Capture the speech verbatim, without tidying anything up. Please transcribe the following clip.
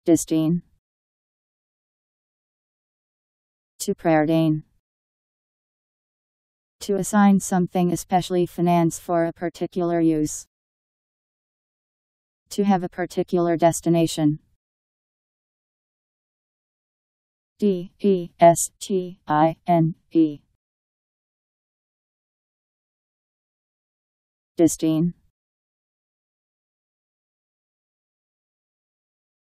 Destine. To preordain. To assign something, especially finance, for a particular use. To have a particular destination. D E S T I N E. Destine.